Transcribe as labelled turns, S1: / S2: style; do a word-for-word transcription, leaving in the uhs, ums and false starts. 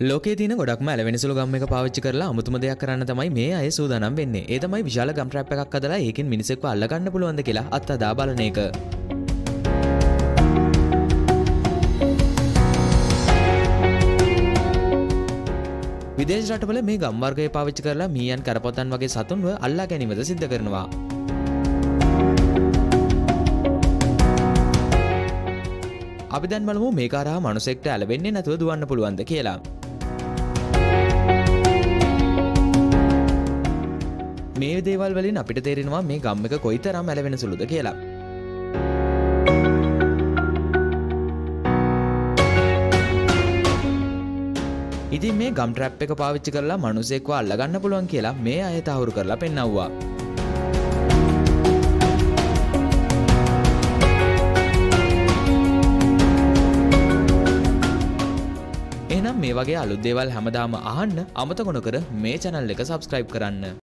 S1: ලෝකයේ තියෙන ගොඩක්ම ඇලවෙනසුළු ගම් එක පාවිච්චි කරලා අමුතුම දෙයක් කරන්න තමයි මේ අය සූදානම් වෙන්නේ. ඒ තමයි විශාල ගම් ට්‍රැප් එකක් හදලා ඒකෙන් මිනිස්සෙක්ව අල්ල ගන්න පුළුවන්ද කියලා අත්අදා බලන එක. විදේශ රටවල මේ ගම් වර්ගය පාවිච්චි කරලා මීයන් කරපොතන් වගේ සතුන්ව අල්ලා ගැනීමද සිද්ධ කරනවා. අපි දැන් බලමු මේක හරහා මිනිසෙක්ට ඇලවෙන්නේ නැතුව දුවන්න පුළුවන්ද කියලා. මේ දේවල් වලින් අපිට තේරෙනවා මේ ගම් එක කොයිතරම් ඇලවෙන සුළුද කියලා. ඉතින් මේ ගම් ට්‍රැප් එක පාවිච්චි කරලා මිනිසෙක්ව අල්ල ගන්න පුළුවන් කියලා මේ අය තහවුරු කරලා පෙන්නවුවා. එහෙනම් මේ වගේ අලුත් දේවල් හැමදාම අහන්න අමතක නොකර මේ channel එක subscribe කරන්න.